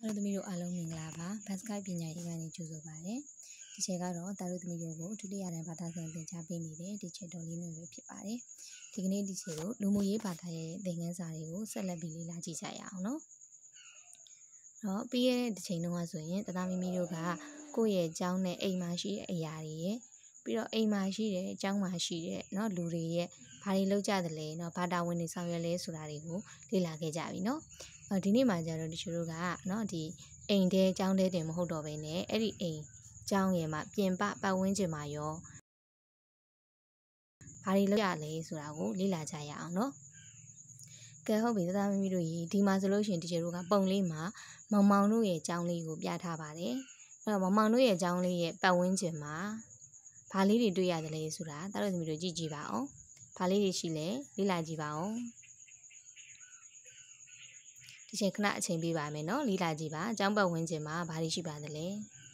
တို့သမီးတို့အားလုံးမင်္ဂလာပါဘတ်စကိုက်ပညာရေးကနေကြိုဆိုပါတယ်ဒီချက်ကတော့တာတို့သမီးတို့ကိုဒုတိယတန်းဘာသာစံသင်ကြားပေးနေတဲ့ဒီချက်တော်လေးမျိုးပဲဖြစ်ပါတယ်ဒီကနေ့ဒီချက်ကိုလူမှုရေးဘာသာရဲ့သင်ခန်းစာတွေကိုဆက်လက်ပြီးလေ့လာကြည့်ကြရအောင်နော်တော့ပြီးရတဲ့ဒီချိန်တုန်းကဆိုရင်တသားမီမီတို့ကကိုယ့်ရဲ့အကြောင်းနဲ့အိမ်မှာရှိတဲ့အရာတွေရဲ့ပြီးတော့အိမ်မှာရှိတဲ့အကြောင်းမှာရှိတဲ့เนาะလူတွေရဲ့ဘာတွေလုပ်ကြသလဲเนาะဘာတာဝန်တွေဆောင်ရွက်လဲဆိုတာတွေကိုလေ့လာခဲ့ကြပြီเนาะဒီနေ့မှာကျတော့တချို့တို့ကเนาะဒီအိမ်တဲအကြောင်းတဲတင်မဟုတ်တော့ဘဲနဲ့အဲ့ဒီအိမ်အကြောင်းရဲ့မှာပြင်ပပတ်ဝန်းကျင်မှာရောဘာတွေလုပ်ရလဲဆိုတာကိုလေ့လာကြရအောင်เนาะကဲဟုတ်ပြီသားသမီးတို့ရေဒီမှာဆိုလို့ရှိရင်တချို့တို့ကပုံလေးမှာမောင်မောင်တို့ရဲ့အကြောင်းလေးကိုပြထားပါတယ်အဲ့တော့မောင်မောင်တို့ရဲ့အကြောင်းလေးရဲ့ပတ်ဝန်းကျင်မှာဘာလေးတွေတွေ့ရတယ်လဲဆိုတာသားတို့သမီးတို့ကြည့်ကြည့်ပါအောင်ဘာလေးတွေရှိလဲလေ့လာကြည့်ပါအောင်ဒီချိန်ခဏအချိန်ပေးပါမယ်နော်လေ့လာကြည့်ပါအကြောင်းပတ်ဝန်းကျင်မှာဘာတွေရှိပါသလဲ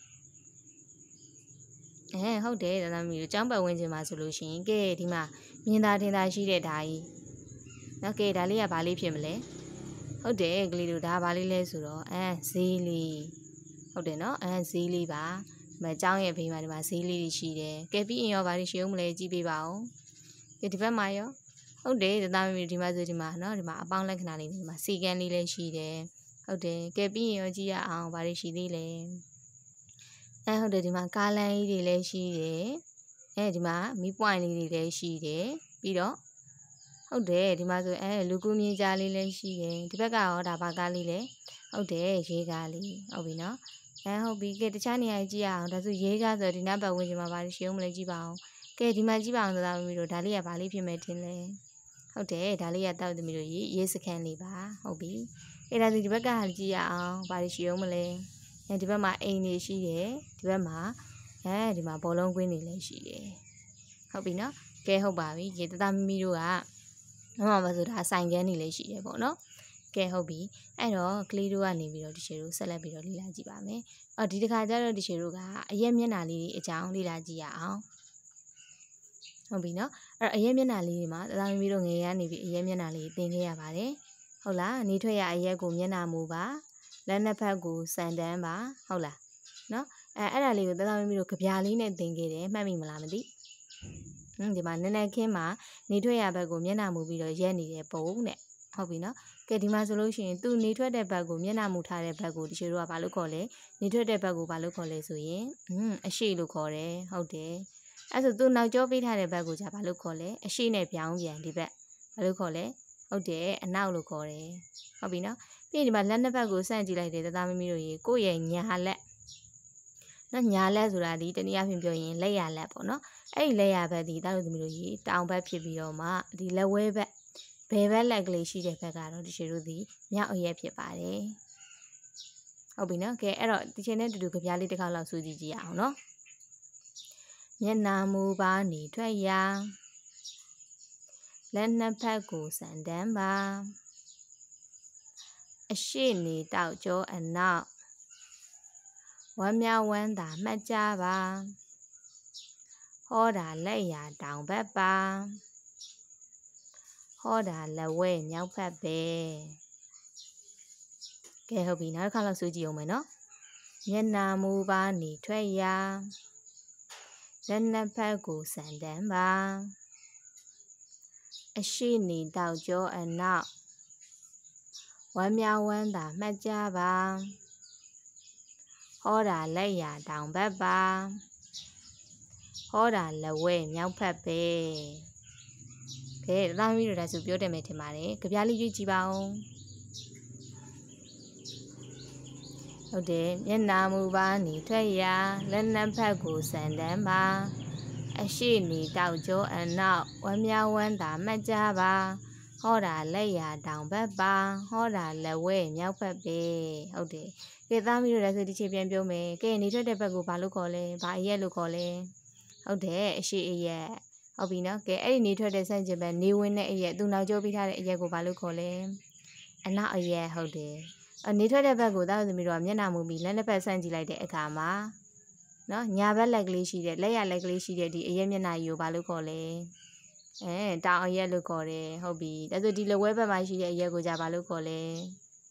ဟုတ်တယ်သားသမီးတို့အကြောင်းပတ်ဝန်းကျင်မှာဆိုလို့ရှိရင်ကဲဒီမှာမြင်သာထင်သာရှိတဲ့ဓာကြီးနော်ကဲဒါလေးကဘာလေးဖြစ်မလဲဟုတ်တယ်ကလေးတို့ဒါဘာလေးလဲဆိုတော့ဈေးလေးဟုတ်တယ်နော်ဈေးလေးပါမအကြောင်းရဲ့ဘေးမှာဒီမှာဈေးလေးတွေရှိတယ်ကဲပြီးရင်ရောဘာတွေရှိအောင်မလဲကြည့်ပေးပါဦးကဲဒီဘက်မှာရောဟုတ်တယ်သားသမီးဒီမှာဆိုဒီမှာနော်ဒီမှာအပေါင်းလက္ခဏာလေးဒီမှာစီကန်းလေးလည်းရှိတယ်ဟုတ်တယ်ကဲပြီးရင်ရောကြည့်ရအောင်ဘာတွေရှိသေးလဲဟုတ်တယ်ဒီမှာကားလမ်းကြီးတွေလည်းရှိတယ်ဒီမှာမီးပွိုင်လေးတွေလည်းရှိတယ်ပြီးတော့ဟုတ်တယ်ဒီမှာဆိုလူကူမြေကြားလေးလည်းရှိတယ်ဒီဘက်ကရောဒါဘာကားလေးလဲဟုတ်တယ်ရေကားလေးဟုတ်ပြီနော်ဟုတ်ပြီကဲတခြားနေရာကြည့်ရအောင်ဒါဆိုရေကားဆိုဒီနောက်ပတ်ဝန်းကျင်မှာဘာတွေရှိအောင်မလဲကြည့်ပါအောင်ကဲဒီမှာကြည့်ပါအောင်သားသမီးတို့ဒါလေးကဘာလေးဖြစ်မယ်ထင်လဲဟုတ်တယ်ဒါလေးကတောက်သမီးတို့ရေစခန်းလေးပါဟုတ်ပြီဒါဆိုဒီဘက်ကကြည့်ရအောင်ဘာတွေရှိအောင်မလဲဒီဘက်မှာအိမ်တွေရှိတယ်ဒီဘက်မှာဒီမှာဘောလုံးကွင်းတွေလည်းရှိတယ်ဟုတ်ပြီနော်ကဲဟုတ်ပါပြီရေသားသမီးတို့ကမဆိုဒါဆိုင်ကန်းတွေလည်းရှိတယ်ပေါ့နော်ကဲဟုတ်ပြီအဲ့တော့ကလေးတို့ကနေပြီးတော့ဒီချေတို့ဆက်လက်ပြီးတော့လေ့လာကြည့်ပါမယ်ဒီတစ်ခါကျတော့ဒီချေတို့ကအရက်မျက်နှာလေးတွေအကြောင်းလေ့လာကြည့်ရအောင်ဟုတ်ပြီနော်အဲ့တော့အရက်မျက်နှာလေးတွေမှာသားသမီးတို့ငယ်ရနေပြီးအရက်မျက်နှာလေးသင်ခဲ့ရပါတယ်ဟုတ်လားနေထွက်ရအရက်ကိုမျက်နှာမူပါလက်နှစ်ဖက်ကိုစံတန်းပါဟုတ်လားနော်အဲ့ဒါလေးကိုသားသမီးတို့ကြပြားလေးနဲ့သင်ခဲ့တယ်မှတ်မိမလားမသိဒီမှာနည်းနည်းခင်းမှာနေထွက်ရဘက်ကိုမျက်နှာမူပြီးတော့ရက်နေတဲ့ပုံနဲ့ဟုတ်ပြီနော်ကဲဒီမှာဆိုလို့ရှိရင်သူနေထွက်တဲ့ဘက်ကိုမျက်နှာမူထားတဲ့ဘက်ကိုဒီချေတို့ကဘာလို့ခေါ်လဲနေထွက်တဲ့ဘက်ကိုဘာလို့ခေါ်လဲဆိုရင်အရှိလို့ခေါ်တယ်ဟုတ်တယ်အဲ့ဆိုသူနောက်ကျောပေးထားတဲ့ဘက်ကိုじゃဘာလို့ခေါ်လဲအရှိနဲ့ပြောင်းပြန်ဒီဘက်ဘာလို့ခေါ်လဲဟုတ်တယ်အနောက်လို့ခေါ်တယ်ဟုတ်ပြီနော်ပြီးရင်ဒီမှာလက်နှစ်ဘက်ကိုဆန့်ကြည့်လိုက်တယ်သားသမီးတို့ရေကိုယ့်ရဲ့ညာလက်နော်ညာလက်ဆိုတာဒီတနည်းအားဖြင့်ပြောရင်လက်ရလက်ပေါ့နော်အဲ့ဒီလက်ရဘက်ဒီသားတို့သမီးတို့ရေတောင်ဘက်ဖြစ်ပြီးတော့မှဒီလက်ဝဲဘက်ဘယ်ဘက်လက်ကလေးရှိတဲ့ဘက်ကတော့ဒီချေတို့ဒီမြောက်အရက်ဖြစ်ပါတယ်ဟုတ်ပြီနော်ကဲအဲ့တော့ဒီချိန်နဲ့တူတူကြပြားလေးတစ်ခါလောက်စူးကြည့်ကြည့်အောင်နော်မျက်နှာမူပါနေထွက်ရာလက်နှစ်ဖက်ကိုစံတန်းပါအရှိနေတောက်ကျောအနောက်ဝမ်းမြောက်ဝမ်းသာမှတ်ကြပါဟောတာလက်ရာတောင်ဘက်ပါဟောတာလက်ဝဲမြောက်ဖက်ပဲကဲဟုတ်ပြီနောက်တစ်ခါလောက်စူးကြည့်အောင်မယ်နော်မျက်နှာမူပါနေထွက်ရာလက်နှစ်ဖက်ကိုစံတန်းပါအရှိနေတောက်ကျောအနောက်ဝမ်းမြောက်ဝမ်းသာမှတ်ကြပါဟောတာလက်ရာတောင်ဘက်ပါဟောတာလက်ဝဲမြောက်ဖက်ပဲကဲသားသမီးတို့ဒါဆိုပြောတယ်မယ်ထင်ပါတယ်ကြပြားလေးရွေးကြည့်ပါဦးဟုတ်တယ်မျက်နှာမူပါနေထွက်ရာလက်နှစ်ဖက်ကိုစံတန်းပါအရှိနေတောက်ကျောအနောက်ဝမ်းမြောက်ဝမ်းသာမှတ်ကြပါဟောတာလက်ရာတောင်ဘက်ပါဟောတာလက်ဝဲမြောက်ဖက်ပဲဟုတ်တယ်ကဲသားသမီးတို့ဒါဆိုဒီချိန်ပြန်ပြောမယ်ကဲနေထွက်တဲ့ဘက်ကိုဘာလို့ခေါ်လဲဘာအရက်လို့ခေါ်လဲဟုတ်တယ်အရှိအရက်ဟုတ်ပြီနော်ကဲအဲ့ဒီနေထွက်တဲ့ဆန့်ကျင်ဘက်နေဝင်တဲ့အရက်သူနောက်ကျောပေးထားတဲ့အရက်ကိုဘာလို့ခေါ်လဲအနောက်အရက်ဟုတ်တယ်နေထွက်တဲ့ဘက်ကိုသားသမီးတို့ကမျက်နှာမူပြီးလက်နှစ်ဖက်ဆန့်ကြည့်လိုက်တဲ့အခါမှာနော်ညာဘက်လက်ကလေးရှိတဲ့လက်ရလက်ကလေးရှိတဲ့ဒီအရက်မျက်နှာကြီးကိုဘာလို့ခေါ်လဲတောင်အရက်လို့ခေါ်တယ်ဟုတ်ပြီဒါဆိုဒီလက်ဝဲဘက်မှာရှိတဲ့အရက်ကိုじゃဘာလို့ခေါ်လဲ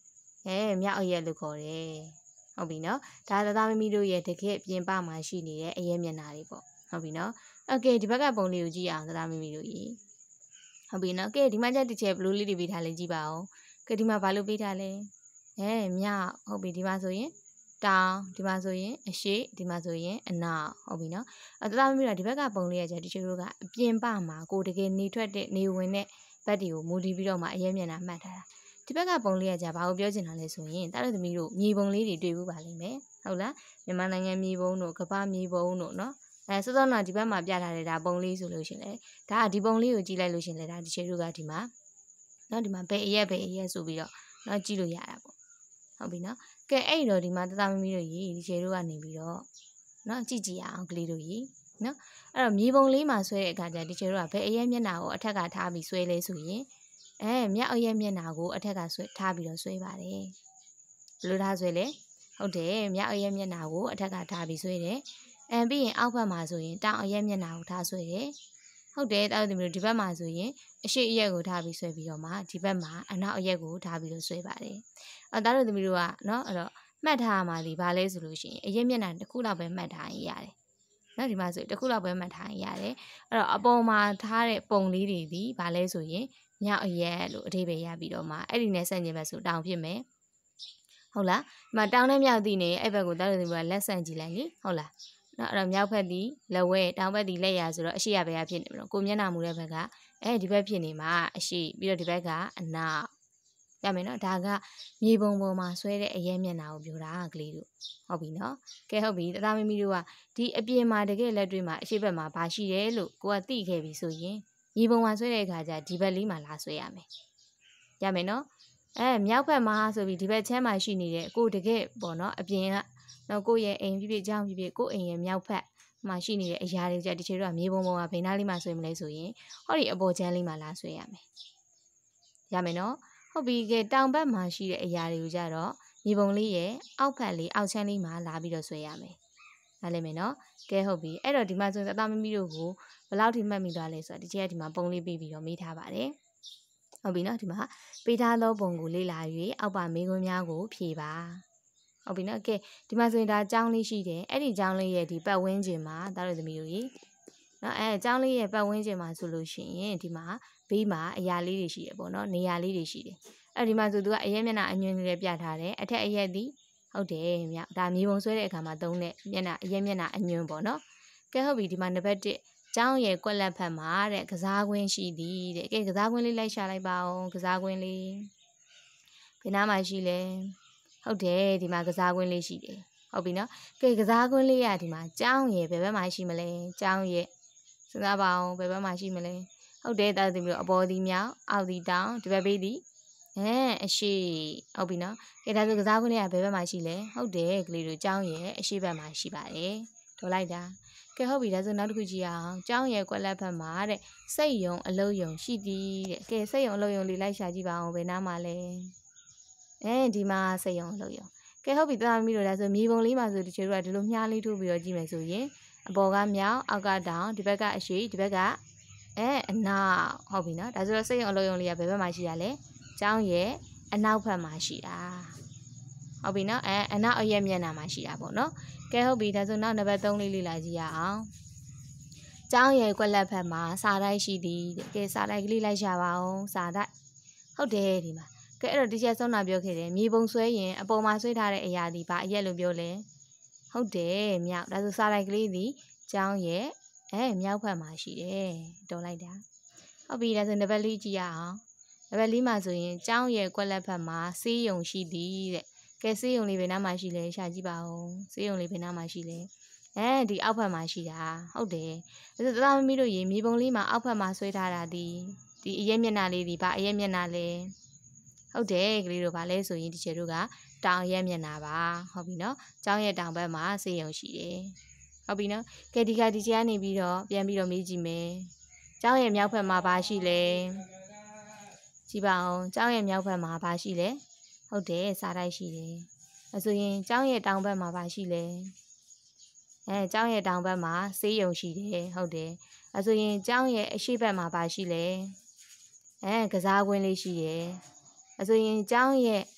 မြောက်အရက်လို့ခေါ်တယ်ဟုတ်ပြီနော်ဒါသသားမမီတို့ရဲ့တကယ်ပြင်ပမှာရှိနေတဲ့အရက်မျက်နှာတွေပေါ့ဟုတ်ပြီနော်โอเคဒီဘက်ကပုံလေးကိုကြည့်အောင်သသားမမီတို့ရေဟုတ်ပြီနော်ကဲဒီမှာကျတစ်ချက်ဘလူးလေးတွေပေးထားလဲကြည့်ပါဦးကဲဒီမှာဘာလို့ပေးထားလဲမြောက်ဟုတ်ပြီဒီမှာဆိုရင်တောင်ဒီမှာဆိုရင်အရှိဒီမှာဆိုရင်အနောက်ဟုတ်ပြီနော်သသားမမီတို့ဒီဘက်ကပုံလေးကကျတချို့တို့ကအပြင်ပမှာကိုတကယ်နေထွက်တဲ့နေဝင်တဲ့ဘက်တွေကိုမူတည်ပြီးတော့မှအရက်မျက်နှာမှတ်ထားတာဒီဘက်ကပုံလေးကကြာဘာကိုပြောချင်တာလဲဆိုရင်တားတို့သမီးတို့မြေပုံလေးတွေတွေ့ဘူးပါလိမ့်မယ်ဟုတ်လားမြန်မာနိုင်ငံမြေပုံတို့ကပ္ပမြေပုံတို့နော်စောစောကဒီဘက်မှာပြထားတဲ့ဒါပုံလေးဆိုလို့ရှင်လေဒါကဒီပုံလေးကိုကြည့်လိုက်လို့ရှင်လေဒါဒီချေတို့ကဒီမှာနော်ဒီမှာဘယ်အရက်ဆိုပြီးတော့နော်ကြည့်လို့ရတာပေါ့ဟုတ်ပြီနော်ကဲအဲ့တော့ဒီမှာတသားမမီတို့ရေဒီချေတို့ကနေပြီးတော့နော်ကြည့်အောင်ကလေးတို့ရေနော်အဲ့တော့မြေပုံလေးမှာဆွဲတဲ့အခါကျဒီချေတို့ကဘယ်အရက်မျက်နှာကိုအထက်ကထားပြီးဆွဲလဲဆိုရင်မြောက်အရက်မျက်နှာကိုအထက်ကဆွဲထားပြီးတော့ဆွဲပါတယ်ဘယ်လိုထားဆွဲလဲဟုတ်တယ်မြောက်အရက်မျက်နှာကိုအထက်ကထားပြီးဆွဲတယ်ပြီးရင်အောက်ဘက်မှာဆိုရင်တောင်အရက်မျက်နှာကိုထားဆွဲတယ်ဟုတ်တယ်တောက်သမီးတို့ဒီဘက်မှာဆိုရင်အရှိအရက်ကိုထားပြီးဆွဲပြီးတော့မှဒီဘက်မှာအနောက်အရက်ကိုထားပြီးတော့ဆွဲပါတယ်တောက်သမီးတို့ကနော်အဲ့တော့မှတ်ထားရမှာဒီဘာလဲဆိုလို့ရှိရင်အရက်မျက်နှာတစ်ခုလောက်ပဲမှတ်ထားရင်ရတယ်နော်ဒီမှာဆိုတစ်ခုလောက်ပဲမှတ်ထားရင်ရတယ်အဲ့တော့အပေါ်မှာထားတဲ့ပုံလေးတွေဒီဘာလဲဆိုရင်မြောက်အရက်လို့အဓိပ္ပာယ်ရပြီးတော့မှအဲ့ဒီနဲ့ဆန့်ကျင်ဘက်ဆိုတောင်ဖြစ်မယ်ဟုတ်လားဒီမှာတောင်နဲ့မြောက်တည်နေအဲ့ဘက်ကိုတောက်သမီးတို့ကလက်ဆန့်ကြည့်လိုက်လေဟုတ်လားနော်အဲ့တော့မြောက်ဘက်ဒီလက်ဝဲတောင်ဘက်ဒီလက်ရဆိုတော့အရှိရဘက်ကဖြစ်နေမလို့ကိုမျက်နှာမူတဲ့ဘက်ကဒီဘက်ဖြစ်နေမှာအရှိပြီးတော့ဒီဘက်ကအနောက်ရမယ်နော်ဒါကမြေပုံပေါ်မှာဆွဲတဲ့အရဲမျက်နှာကိုပြောတာကလေးတို့ဟုတ်ပြီနော်ကဲဟုတ်ပြီတသားမမီတို့ကဒီအပြင်မှာတကယ်လက်တွေ့မှာအရှိဘက်မှာဘာရှိတယ်လို့ကိုကသိခဲ့ပြီဆိုရင်မြေပုံမှာဆွဲတဲ့အခါကျဒီဘက်လေးမှာလာဆွဲရမယ်ရမယ်နော်မြောက်ဘက်မှာဆိုပြီးဒီဘက်ချမ်းမှာရှိနေတဲ့ကိုတကယ်ပေါ့နော်အပြင်ကနော်ကိုရဲ့အိမ်ဖြစ်ကြောင်းဖြစ်ကိုအိမ်ရဲ့မြောက်ဘက်မှာရှိနေတဲ့အရာတွေကြတချို့တော့မြေပုံပေါ်မှာဘိန်းသားလေးမှာဆွဲမလဲဆိုရင်ဟောဒီအပေါ်ချမ်းလေးမှာလာဆွဲရမယ်ရမယ်နော်ဟုတ်ပြီကဲတောင်ဘက်မှာရှိတဲ့အရာတွေကိုကြတော့မြေပုံလေးရဲ့အောက်ဘက်လေးအောက်ချမ်းလေးမှာလာပြီးတော့ဆွဲရမယ်နားလည်မယ်နော်ကဲဟုတ်ပြီအဲ့တော့ဒီမှာဆိုရင်အသားမမီတို့ကိုဘယ်လောက်ထိမှတ်မိသွားလဲဆိုတော့ဒီချက်ဒီမှာပုံလေးပြီးတော့မေးထားပါတယ်ဟုတ်ပြီနော်ဒီမှာပေးထားသောပုံကိုလေ့လာ၍အောက်ပါမေးခွန်းများကိုဖြေပါဟုတ်ပြီနော်ကဲဒီမှာဆိုရင်ဒါကျောင်းလေးရှိတယ်အဲ့ဒီကျောင်းလေးရဲ့ဒီပတ်ဝန်းကျင်မှာသားတို့သမီးတို့ရေနော်ကျောင်းလေးရဲ့ပတ်ဝန်းကျင်မှာဆိုလို့ရှိရင်ဒီမှာဘေးမှာအရာလေးတွေရှိတယ်ပေါ့နော်နေရာလေးတွေရှိတယ်အဲ့ဒီမှာဆိုသူကအရက်မျက်နှာအညွန့်လေးပြထားတယ်အထက်အရက်ဒီဟုတ်တယ်မြောက်ဒါမြေပုံဆွဲတဲ့အခါမှာသုံးတဲ့မျက်နှာအရက်မျက်နှာအညွန့်ပေါ့နော်ကဲဟုတ်ပြီဒီမှာနံပါတ်1ကျောင်းရဲ့ကွက်လက်ဖက်မှာတဲ့ကစားကွင်းရှိသည်တဲ့ကဲကစားကွင်းလေးလိုက်ရှာလိုက်ပါအောင်ကစားကွင်းလေးဘယ်နားမှာရှိလဲဟုတ်တယ်ဒီမှာကစားကွင်းလေးရှိတယ်ဟုတ်ပြီနော်ကဲကစားကွင်းလေးကဒီမှာကျောင်းရဲ့ဘယ်ဘက်မှာရှိမလဲကျောင်းရဲ့စဉ်းစားပါအောင်ဘယ်ဘက်မှာရှိမလဲဟုတ်တယ်တာသမီးတို့အပေါ်ဒီမြောက်အောက်ဒီတောင်ဒီဘက်ဘေးဒီအရှိဟုတ်ပြီနော်ကဲဒါဆိုကစားကွင်းလေးကဘယ်ဘက်မှာရှိလဲဟုတ်တယ်ကလေးတို့ကျောင်းရဲ့အရှိဘက်မှာရှိပါတယ်ထော်လိုက်တာကဲဟုတ်ပြီဒါဆိုနောက်တစ်ခုကြည့်အောင်ကျောင်းရဲ့ကွက်လက်ဖက်မှာတဲ့စိတ်ယုံအလုံးယုံရှိသည်တဲ့ကဲစိတ်ယုံအလုံးယုံလေးလိုက်ရှာကြည့်ပါအောင်ဘယ်နားမှာလဲဒီမှာစိတ်ယုံအလုံးယုံကဲဟုတ်ပြီသားမီးတို့ဒါဆိုမြေပုံလေးမှာဆိုဒီချေတို့ကဒီလိုမြားလေးထိုးပြီးတော့ကြည့်မယ်ဆိုရင်အပေါ်ကမြောက်အောက်ကတောင်ဒီဘက်ကအရှိဒီဘက်ကအနောက်ဟုတ်ပြီနော်ဒါဆိုတော့စိတ်ယုံအလုံးယုံလေးကဘယ်ဘက်မှာရှိရလဲကျောင်းရဲ့အနောက်ဘက်မှာရှိတာဟုတ်ပြီနော်အနောက်အရက်မျက်နှာမှာရှိတာပေါ့နော်ကဲဟုတ်ပြီဒါဆိုနောက်နံပါတ်3လေးလေ့လာကြည့်ရအောင်ကျောင်းရဲ့ကွက်လက်ဖက်မှာစာတိုက်ရှိသည်ကဲစာတိုက်ကလေးလိုက်ရှာပါအောင်စာတိုက်ဟုတ်တယ်ဒီမှာကဲအဲ့တော့ဒီချက်ဆုံးတာပြောခဲ့တယ်မြေပုံဆွဲရင်အပေါ်မှာဆွဲထားတဲ့အရာဒီဘာအရက်လို့ပြောလဲဟုတ်တယ်မြောက်ဒါဆိုစာတိုက်ကလေးဒီကျောင်းရဲ့မြောက်ဘက်မှာရှိတယ်တော်လိုက်တာဟုတ်ပြီဒါဆိုနံပါတ်4ကြည့်ရအောင်နံပါတ်4မှာဆိုရင်ကျောင်းရဲ့ကွက်လက်ဖက်မှာဆေးရုံရှိသည်တဲ့ကဲဆေးရုံလေးဘယ်နားမှာရှိလဲရှာကြည့်ပါဦးဆေးရုံလေးဘယ်နားမှာရှိလဲဒီအောက်ဘက်မှာရှိတာဟုတ်တယ်ဒါဆိုသားမမီတို့ရေမြေပုံလေးမှာအောက်ဘက်မှာဆွဲထားတာဒီအရက်မျက်နှာလေးဒီဘာအရက်မျက်နှာလဲဟုတ်တယ်ကလေးတို့ဗာလဲဆိုရင်ဒီချေတို့ကတောင်ရက်မျက်နှာပါဟုတ်ပြီနော်ကျောင်းရဲ့တောင်ဘက်မှာဆေးရုံရှိတယ်ဟုတ်ပြီနော်ကဲဒီချေကနေပြီးတော့ပြန်ပြီးတော့မေးကြည့်မယ်ကျောင်းရဲ့မြောက်ဘက်မှာဘာရှိလဲကြည့်ပါအောင်ကျောင်းရဲ့မြောက်ဘက်မှာဘာရှိလဲဟုတ်တယ်စားတိုက်ရှိတယ်အဲဆိုရင်ကျောင်းရဲ့တောင်ဘက်မှာဘာရှိလဲကျောင်းရဲ့တောင်ဘက်မှာဆေးရုံရှိတယ်ဟုတ်တယ်အဲဆိုရင်ကျောင်းရဲ့အရှေ့ဘက်မှာဘာရှိလဲကစားကွင်းလေးရှိတယ်အဲဆိုရင်ကျောင်းရဲ့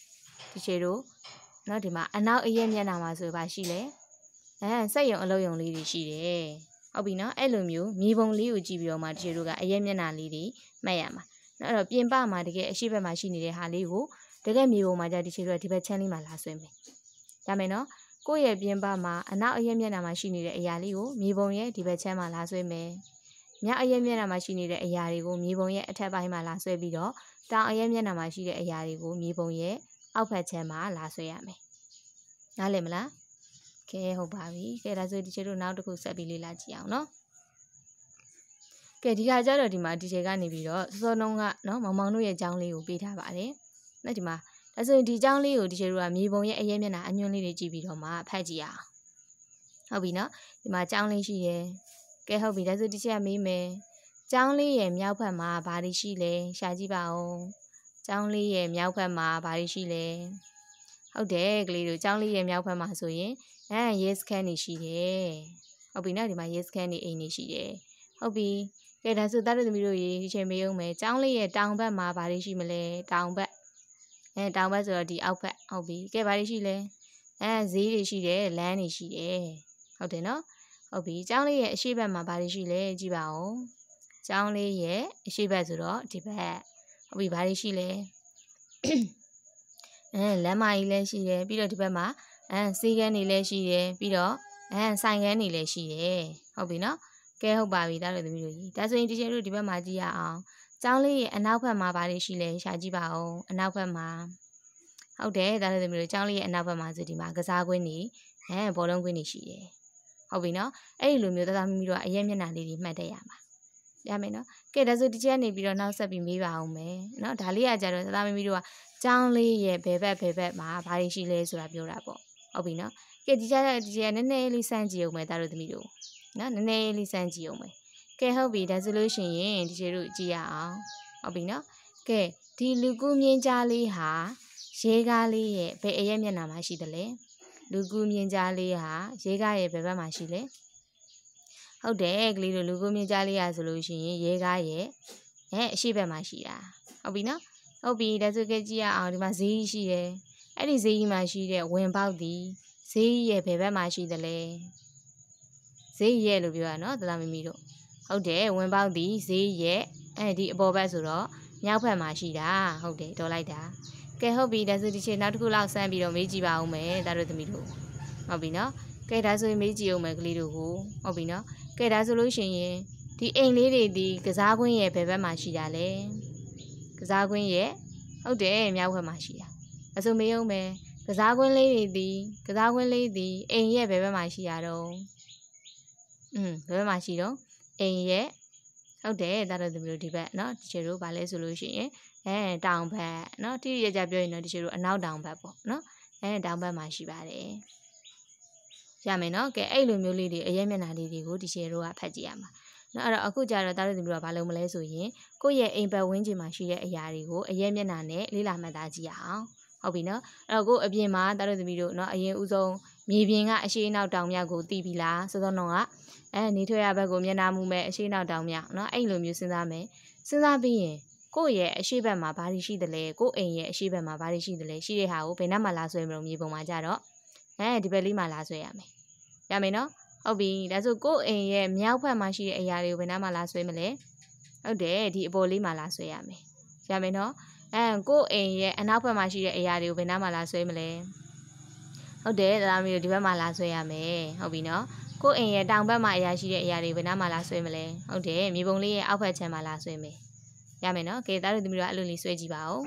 ဒီချေတို့နော်ဒီမှာအနောက်အရက်မျက်နှာမှာဆိုပါရှိလေစက်ရုံအလုပ်ရုံလေးတွေရှိတယ်ဟုတ်ပြီနော်အဲ့လိုမျိုးမြေပုံလေးကိုကြည့်ပြီးတော့မှဒီချေတို့ကအရက်မျက်နှာလေးတွေမှတ်ရမှာနော်အဲ့တော့ပြင်ပမှာတကယ်အရှိဘက်မှာရှိနေတဲ့ဟာလေးကိုတကယ်မြေပုံမှာじゃဒီချေတို့ကဒီဘက်ချမ်းလေးမှာလာဆွဲမယ်ရမယ်နော်ကိုယ့်ရဲ့ပြင်ပမှာအနောက်အရက်မျက်နှာမှာရှိနေတဲ့အရာလေးကိုမြေပုံရဲ့ဒီဘက်ချမ်းမှာလာဆွဲမယ်မြောက်အရက်မျက်နှာမှာရှိနေတဲ့အရာတွေကိုမြေပုံရဲ့အထက်ပိုင်းမှာလာဆွဲပြီးတော့တောင်အရက်မျက်နှာမှာရှိတဲ့အရာတွေကိုမြေပုံရဲ့အောက်ဘက်ချမ်းမှာလာဆွဲရမယ်နားလည်မလားကဲဟုတ်ပါပြီကဲဒါဆိုဒီချေတို့နောက်တစ်ခုဆက်ပြီးလေ့လာကြည့်အောင်နော်ကဲဒီကကြတော့ဒီမှာဒီချေကနေပြီးတော့စောစောနှုံးကနော်မောင်မောင်တို့ရဲ့အကြောင်းလေးကိုပေးထားပါတယ်နော်ဒီမှာဒါဆိုဒီအကြောင်းလေးကိုဒီချေတို့ကမြေပုံရဲ့အရက်မျက်နှာအညွှန်းလေးတွေကြည့်ပြီးတော့မှဖတ်ကြည့်အောင်ဟုတ်ပြီနော်ဒီမှာအကြောင်းလေးရှိတယ်ကဲဟုတ်ပြီဒါဆိုဒီချက်ကမေးမယ်ကျောင်းလေးရဲ့မြောက်ဘက်မှာဘာတွေရှိလဲရှာကြည့်ပါဦးကျောင်းလေးရဲ့မြောက်ဘက်မှာဘာတွေရှိလဲဟုတ်တယ်ကလေးတို့ကျောင်းလေးရဲ့မြောက်ဘက်မှာဆိုရင်ရဲစခန်းနေရှိတယ်ဟုတ်ပြီနော်ဒီမှာရဲစခန်းနေအိမ်နေရှိတယ်ဟုတ်ပြီကဲဒါဆိုသားတို့သမီးတို့ရေဒီချိန်မေးအောင်မယ်ကျောင်းလေးရဲ့တောင်ဘက်မှာဘာတွေရှိမလဲတောင်ဘက်တောင်ဘက်ဆိုတော့ဒီအောက်ဘက်ဟုတ်ပြီကဲဘာတွေရှိလဲဈေးတွေရှိတယ်လမ်းတွေရှိတယ်ဟုတ်တယ်နော်ဟုတ်ပြီကျောင်းလေးရဲ့အရှိဘက်မှာဘာတွေရှိလဲကြည့်ပါဦးကျောင်းလေးရဲ့အရှိဘက်ဆိုတော့ဒီဘက်ဟုတ်ပြီဘာတွေရှိလဲလမ်းမကြီးလည်းရှိတယ်ပြီးတော့ဒီဘက်မှာစီးကန်းတွေလည်းရှိတယ်ပြီးတော့ဆိုင်ကန်းတွေလည်းရှိတယ်ဟုတ်ပြီနော်ကဲဟုတ်ပါပြီဒါတို့သမီးတို့ကြီးဒါဆိုရင်ဒီချိန်တို့ဒီဘက်မှာကြည့်ရအောင်ကျောင်းလေးရဲ့အနောက်ဘက်မှာဘာတွေရှိလဲရှာကြည့်ပါဦးအနောက်ဘက်မှာဟုတ်တယ်ဒါတို့သမီးတို့ကျောင်းလေးရဲ့အနောက်ဘက်မှာဆိုဒီမှာကစားကွင်းတွေဘောလုံးကွင်းတွေရှိတယ်ဟုတ်ပြီနော်အဲ့ဒီလိုမျိုးသားသမီးတို့ကအရက်မျက်နှာလေးတွေမှတ်တတ်ရမှာရမယ်နော်ကဲဒါဆိုဒီချက်နေပြီးတော့နောက်ဆက်ပြီးမေးပါအောင်မယ်နော်ဒါလေးကကြတော့သားသမီးတို့ကကျောင်းလေးရဲ့ဘယ်ဘက်မှာဘာတွေရှိလဲဆိုတာပြောတာပေါ့ဟုတ်ပြီနော်ကဲဒီချက်နည်းနည်းလေးစမ်းကြည့်အောင်မယ်သားတို့သမီးတို့နော်နည်းနည်းလေးစမ်းကြည့်အောင်မယ်ကဲဟုတ်ပြီဒါဆိုလို့ရှိရင်ဒီချက်တို့ကြည့်ရအောင်ဟုတ်ပြီနော်ကဲဒီလူကူးမြင်းကြားလေးဟာရေကားလေးရဲ့ဘယ်အရက်မျက်နှာမှာရှိသလဲလူကူးမြင်းကြားလေးဟာရေကားရဲ့ဘယ်ဘက်မှာရှိလဲဟုတ်တယ်ကလေးတို့လူကူးမြင်းကြားလေးရဆိုလို့ရှိရင်ရေကားရဲ့အရှိဘက်မှာရှိတာဟုတ်ပြီနော်ဟုတ်ပြီဒါဆိုကြည့်ရအောင်ဒီမှာဈေးရှိတယ်အဲ့ဒီဈေးကြီးမှာရှိတဲ့ဝင်ပေါက်ဒီဈေးရဲ့ဘယ်ဘက်မှာရှိသလဲဈေးရဲ့လို့ပြောရနော်သလားမမီတို့ဟုတ်တယ်ဝင်ပေါက်ဒီဈေးရဲ့ဒီအပေါ်ဘက်ဆိုတော့မြောက်ဘက်မှာရှိတာဟုတ်တယ်တော်လိုက်တာကဲဟုတ်ပြီဒါဆိုဒီချိန်နောက်တစ်ခုလောက်ဆန်းပြီးတော့မေးကြည့်ပါဦးမယ်ဒါတို့သမီးတို့ဟုတ်ပြီနော်ကဲဒါဆိုရင်မေးကြည့်အောင်မယ်ကလေးတို့ကိုဟုတ်ပြီနော်ကဲဒါဆိုလို့ရှိရင်ဒီအိမ်လေးတွေဒီကစားကွင်းရဲ့ဘယ်ဘက်မှာရှိတာလဲကစားကွင်းရဲ့ဟုတ်တယ်မြောက်ဘက်မှာရှိတာအဆိုမေးအောင်မယ်ကစားကွင်းလေးတွေဒီအိမ်ရဲ့ဘယ်ဘက်မှာရှိရတော့ဘယ်ဘက်မှာရှိတော့အိမ်ရဲ့ဟုတ်တယ်ဒါတို့သမီးတို့ဒီဘက်နော်ဒီချေတို့ဗာလဲဆိုလို့ရှိရင်တောင်ဘက်နော်တိတိကျကျပြောရင်တော့ဒီချေတို့အနောက်တောင်ဘက်ပေါ့နော်တောင်ဘက်မှာရှိပါတယ်ရမယ်နော်ကဲအဲ့လိုမျိုးလေးတွေအရက်မျက်နှာလေးတွေကိုဒီချေတို့ကဖတ်ကြည့်ရမှာနော်အဲ့တော့အခုကြာတော့ဒါတို့သမီးတို့ကဘာလုပ်မလဲဆိုရင်ကိုယ့်ရဲ့အိမ်ဘက်ဝင်းကျင်မှာရှိတဲ့အရာတွေကိုအရက်မျက်နှာနဲ့လေးလာမှတ်သားကြည့်ရအောင်ဟုတ်ပြီနော်အဲ့တော့ကိုအပြင်မှာဒါတို့သမီးတို့နော်အရင်ဦးဆုံးမြေပြင်ကအရှိအနောက်တောင်မြောက်ကိုတီးပြီးလားစောစောနှောင်းကနေထွက်ရဘက်ကိုမျက်နှာမူမဲ့အရှိအနောက်တောင်မြောက်နော်အဲ့လိုမျိုးစဉ်းစားမယ်စဉ်းစားပြီးရင်ကိုယ့်ရဲ့အရှိဘက်မှာဘာတွေရှိသလဲကိုယ့်အိမ်ရဲ့အရှိဘက်မှာဘာတွေရှိသလဲရှိတဲ့ဟာကိုဘယ်နှမှာလာဆွဲမလို့မြေပုံမှာကြတော့ဒီဘက်လေးမှာလာဆွဲရမယ်ရမယ်နော်ဟုတ်ပြီဒါဆိုကိုယ့်အိမ်ရဲ့မြောက်ဘက်မှာရှိတဲ့အရာတွေကိုဘယ်နှမှာလာဆွဲမလဲဟုတ်တယ်ဒီအပေါ်လေးမှာလာဆွဲရမယ်ရမယ်နော်ကိုယ့်အိမ်ရဲ့အနောက်ဘက်မှာရှိတဲ့အရာတွေကိုဘယ်နှမှာလာဆွဲမလဲဟုတ်တယ်ဒါမျိုးဒီဘက်မှာလာဆွဲရမယ်ဟုတ်ပြီနော်ကိုယ့်အိမ်ရဲ့တောင်ဘက်မှာအရာရှိတဲ့အရာတွေဘယ်နှမှာလာဆွဲမလဲဟုတ်တယ်မြေပုံလေးရဲ့အောက်ဘက်ခြမ်းမှာလာဆွဲမယ်ရမယ်နော်ကဲသားတို့သမီးတို့အဲ့လိုလေးဆွဲကြည့်ပါဦး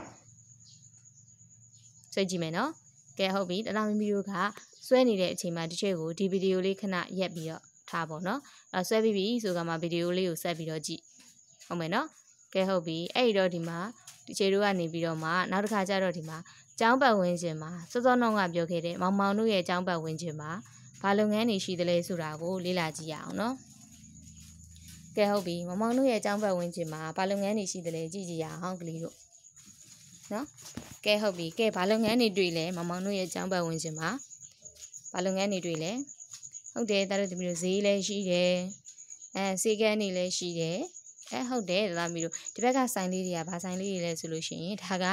ဆွဲကြည့်မယ်နော်ကဲဟုတ်ပြီသားသမီးတို့ကဆွဲနေတဲ့အချိန်မှာဒီချက်ကိုဒီဗီဒီယိုလေးခဏရက်ပြီးတော့ထားပါတော့ဆွဲပြီးပြီဆိုကမှဗီဒီယိုလေးကိုဆက်ပြီးတော့ကြည့်ဟုတ်မယ်နော်ကဲဟုတ်ပြီအဲ့တော့ဒီမှာဒီချက်တို့ကနေပြီးတော့မှနောက်တစ်ခါကျတော့ဒီမှာကျောင်းပတ်ဝန်းကျင်မှာစောစောနှောင်းကပြောခဲ့တဲ့မောင်မောင်တို့ရဲ့ကျောင်းပတ်ဝန်းကျင်မှာဘာလုပ်ငန်းတွေရှိသလဲဆိုတာကိုလေ့လာကြည့်ရအောင်နော်ကဲဟုတ်ပြီမောင်မောင်တို့ရဲ့ကျောင်းပတ်ဝန်းကျင်မှာဘာလုပ်ငန်းတွေရှိသလဲကြည့်ကြည့်ရအောင်ကလေးတို့နော်ကဲဟုတ်ပြီကဲဘာလုပ်ငန်းတွေတွေ့လဲမောင်မောင်တို့ရဲ့ကျောင်းပတ်ဝန်းကျင်မှာဘာလုပ်ငန်းတွေတွေ့လဲဟုတ်တယ်ဒါတို့သမီးတို့ဈေးလည်းရှိတယ်စေကန်းတွေလည်းရှိတယ်ဟုတ်တယ်ဒါသမီးတို့ဒီဘက်ကဆိုင်လေးတွေကဘာဆိုင်လေးတွေလဲဆိုလို့ရှိရင်ဒါက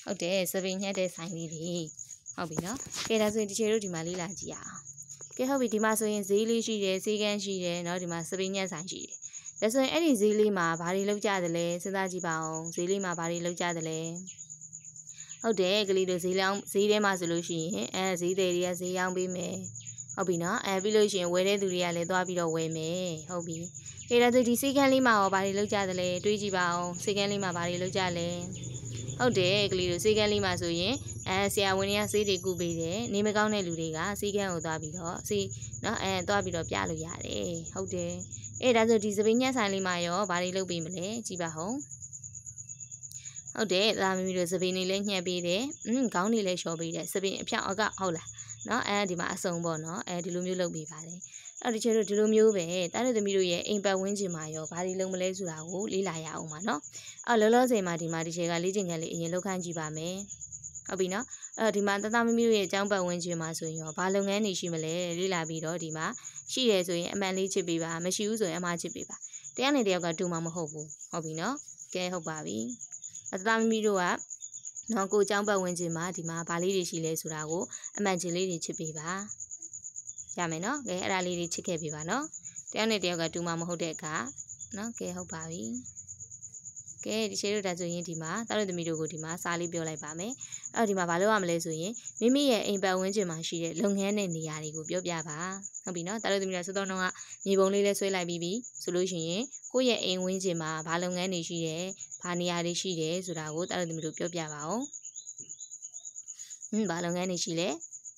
ဟုတ်တယ်စပင်းညက်တဲ့ဆိုင်လေးတွေဟုတ်ပြီနော်ကဲဒါဆိုရင်ဒီချေတို့ဒီမှာလေးလာကြည့်ရအောင်ကဲဟုတ်ပြီဒီမှာဆိုရင်ဈေးလေးရှိတယ်ဈေးကန်းရှိတယ်နော်ဒီမှာစပင်းညက်ဆိုင်ရှိတယ်ဒါဆိုရင်အဲ့ဒီဈေးလေးမှာဘာတွေလောက်ကြတယ်လဲစဉ်းစားကြည့်ပါအောင်ဈေးလေးမှာဘာတွေလောက်ကြတယ်လဲဟုတ်တယ်ကလေးတို့ဈေးထဲမှာဆိုလို့ရှိရင်ဈေးတွေကဈေးရောင်းပေးမယ်ဟုတ်ပြီနော်ပြီးလို့ရှိရင်ဝယ်တဲ့သူတွေကလည်းသွားပြီးတော့ဝယ်မယ်ဟုတ်ပြီကဲဒါဆိုဒီဈေးကန်းလေးမှာရောဘာတွေလောက်ကြတယ်လဲတွေးကြည့်ပါအောင်ဈေးကန်းလေးမှာဘာတွေလောက်ကြလဲဟုတ်တယ်ကလေးတို့ဈေးကန်းလေးမှာဆိုရင်ဆရာဝန်တွေကဈေးတွေကုပေးတယ်နေမကောင်းတဲ့လူတွေကဈေးကန်းကိုသွားပြီးတော့နော်သွားပြီးတော့ပြလို့ရတယ်ဟုတ်တယ်ဒါဆိုဒီစပင်းညက်ဆိုင်လေးမှာရောဘာတွေလုပ်ပေးမလဲကြည့်ပါဦးဟုတ်တယ်သားမီးတို့စပင်းလေးလည်းညှက်ပေးတယ်ခေါင်းလေးလည်းလျှော်ပေးတယ်စပင်းအဖြောင်အကဟုတ်လားနော်ဒီမှာအစုံပေါ့နော်ဒီလိုမျိုးလုပ်ပေးပါတယ်ဒီချေတို့ဒီလိုမျိုးပဲတားတဲ့သမီးတို့ရဲ့အိမ်ပတ်ဝန်းကျင်မှာရောဘာတွေလုပ်မလဲဆိုတာကိုလေ့လာရအောင်ပါနော်လောလောဆယ်မှာဒီမှာဒီချေကလေ့ကျင့်ခန်းလေးအရင်လုပ်ခိုင်းကြည့်ပါမယ်ဟုတ်ပြီနော်ဒီမှာတသားမီးတို့ရဲ့အကြောင်းပတ်ဝန်းကျင်မှာဆိုရင်ရောဘာလုပ်ငန်းတွေရှိမလဲလေ့လာပြီးတော့ဒီမှာရှိတယ်ဆိုရင်အမှန်လေးချစ်ပေးပါမရှိဘူးဆိုရင်အမှားချစ်ပေးပါတရားနဲ့တယောက်ကတူမှာမဟုတ်ဘူးဟုတ်ပြီနော်ကဲဟုတ်ပါပြီတသားမီးတို့ကနော်ကိုအကြောင်းပတ်ဝန်းကျင်မှာဒီမှာဘာလေးတွေရှိလဲဆိုတာကိုအမှန်ချင်းလေးတွေချစ်ပေးပါရမယ်နော်ကဲအဲ့ဒါလေးတွေချစ်ခဲ့ပေးပါနော်တရားနဲ့တယောက်ကတူမှာမဟုတ်တဲ့အခါနော်ကဲဟုတ်ပါပြီကဲဒီချေတို့ဒါဆိုရင်ဒီမှာတားလို့သမီးတို့ကိုဒီမှာစားလေးပြောလိုက်ပါမယ်ဒီမှာဘာလုပ်ရမလဲဆိုရင်မိမိရဲ့အိမ်ပတ်ဝန်းကျင်မှာရှိတဲ့လုပ်ငန်းတဲ့နေရာတွေကိုပြောပြပါဟုတ်ပြီနော်တားလို့သမီးတို့စောစောကမြေပုံလေးလည်းဆွဲလိုက်ပြီးပြီဆိုလို့ရှိရင်ကိုယ့်ရဲ့အိမ်ဝန်းကျင်မှာဘာလုပ်ငန်းတွေရှိတယ်ဘာနေရာတွေရှိတယ်ဆိုတာကိုတားလို့သမီးတို့ပြောပြပါအောင်ဘာလုပ်ငန်းတွေရှိလဲ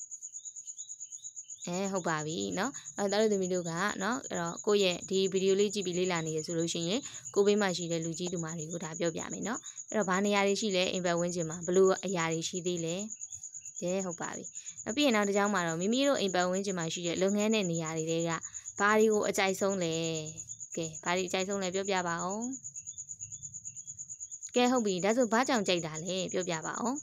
ဟုတ်ပါပြီเนาะတားလို့သမီးတို့ကเนาะအဲ့တော့ကိုယ့်ရဲ့ဒီဗီဒီယိုလေးကြည့်ပြီးလေ့လာနေရဆိုလို့ရှိရင်ကိုဘေးမှာရှိတဲ့လူကြီးသူမတွေကိုဒါပြောပြမယ်เนาะအဲ့တော့ဘာနေရာတွေရှိလဲအိမ်ပတ်ဝန်းကျင်မှာဘလို့အရာတွေရှိသေးလဲဟုတ်ပါပြီပြီးရင်နောက်တစ်ကြောင်းမှာတော့မိမိတို့အိမ်ပတ်ဝန်းကျင်မှာရှိတဲ့လုပ်ငန်းတဲ့နေရာတွေကဘာတွေကိုအကြိုက်ဆုံးလဲဘာတွေအကြိုက်ဆုံးလဲပြောပြပါအောင်ဟုတ်ပြီဒါဆိုဘာကြောင့်ကြိုက်တာလဲပြောပြပါအောင်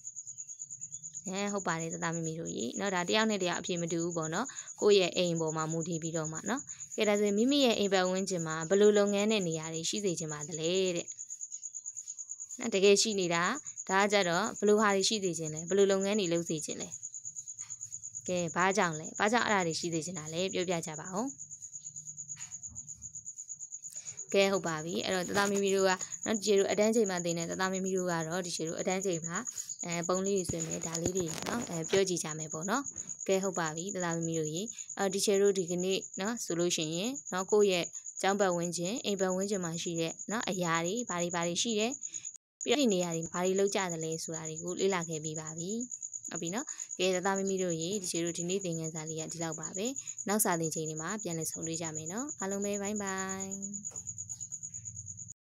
ဟုတ်ပါတယ်သားမီတို့ကြီးเนาะဒါတယောက်နဲ့တယောက်အဖြစ်မတူဘူးပေါ့နော်ကိုယ့်ရဲ့အိမ်ပေါ်မှာမူတည်ပြီးတော့မှเนาะဒါဆိုရင်မိမိရဲ့အိမ်ပတ်ဝန်းကျင်မှာဘယ်လိုလုပ်ငန်းတဲ့နေရာတွေရှိစေချင်ပါသလဲတဲ့တကယ်ရှိနေတာဒါကြတော့ဘယ်လိုဟာတွေရှိစေချင်လဲဘယ်လိုလုပ်ငန်းတွေလုပ်စေချင်လဲဘာကြောင့်လဲဘာကြောင့်အဲ့ဒါတွေရှိစေချင်တာလဲပြောပြကြပါဦးဟုတ်ပါပြီအဲ့တော့တသားမီတို့ကနော်ဒီချေတို့အတန်းချိန်မှာသင်တဲ့တသားမီတို့ကတော့ဒီချေတို့အတန်းချိန်မှာပုံလေးတွေဆွဲမယ်ဒါလေးတွေနော်ပြောကြည့်ကြမယ်ပေါ့နော်ဟုတ်ပါပြီတသားမီတို့ရေဒီချေတို့ဒီကနေ့နော်ဆိုလို့ရှိရင်နော်ကိုယ့်ရဲ့ကျောင်းပတ်ဝန်းကျင်အိမ်ပတ်ဝန်းကျင်မှာရှိတဲ့နော်အရာတွေဘာတွေရှိတယ်ပြီးတော့ဒီနေရာတွေဘာတွေလောက်ကြတယ်လဲဆိုတာတွေကိုလေ့လာခဲ့ပြီးပါပြီဟုတ်ပြီနော်တသားမီတို့ရေဒီချေတို့ဒီနေ့သင်ခန်းစာလေးကဒီလောက်ပါပဲနောက်စာသင်ချိန်တွေမှာပြန်လည်ဆုံတွေ့ကြမယ်နော်အားလုံးပဲဘိုင်းဘိုင်း